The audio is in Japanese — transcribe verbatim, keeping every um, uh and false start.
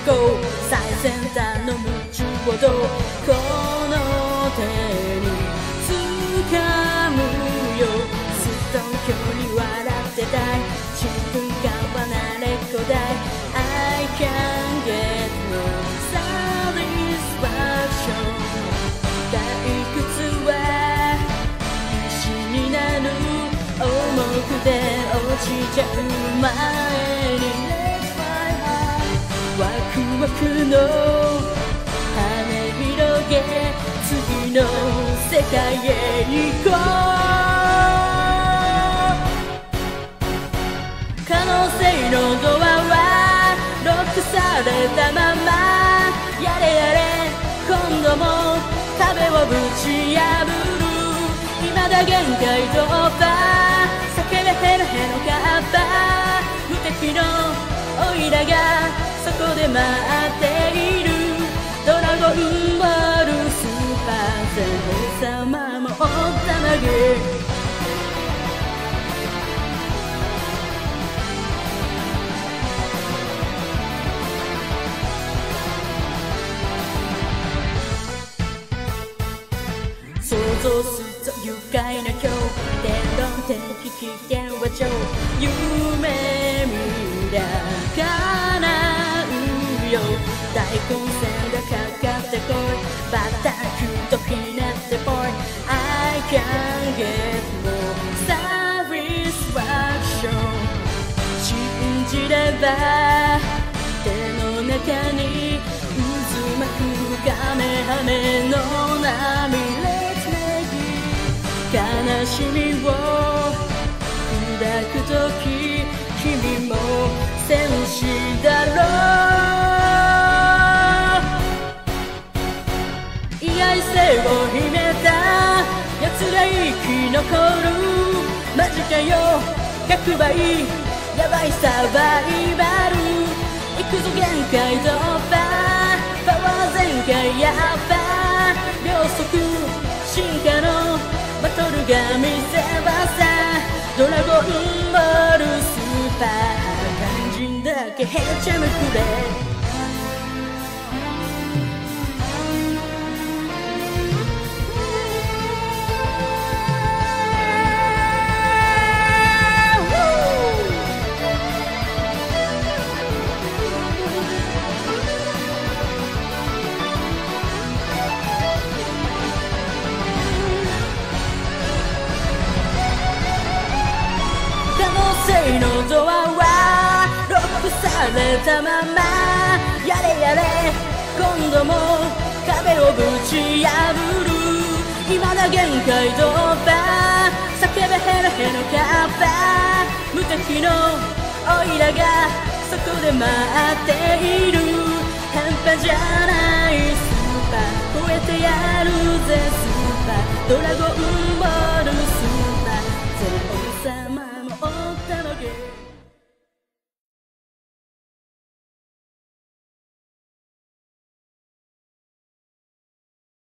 こう最先端の夢中ほどこの手に掴むよずっと今日に笑ってたい自分が離れっこだい I can't get no satisfaction 退屈は石になる重くて落ちちゃう前にワクワクの羽広げ次の世界へ行こう可能性のドアはロックされたままやれやれ今度も壁をぶち破る未だ限界突破叫べヘロヘロカッパ無敵のオイラがそこで待っているドラゴンボールスーパーゼロ様もおったまげ想像すると愉快な今日電動的危険は超夢見らかなうよ大混戦がかかってこいバタークとひねってぽい I can't get more satisfaction 信じれば手の中に渦巻くカメハメの波悲しみを抱くとき君も戦士だろう意外性を秘めた奴が生き残るマジかよひゃくばいヤバいサバイバル行くぞ限界突破パワー全開やっぱ秒速進化のバトルが見せ場さドラゴンボールスーパー肝心だけへっちゃめくれのドアはロックされたままやれやれ今度も壁をぶち破る未だ限界突破叫べヘロヘロカッパ無敵のオイラがそこで待っている半端じゃないスーパー超えてやるぜスーパードラゴンボールスーパーゼロ様もおったまげ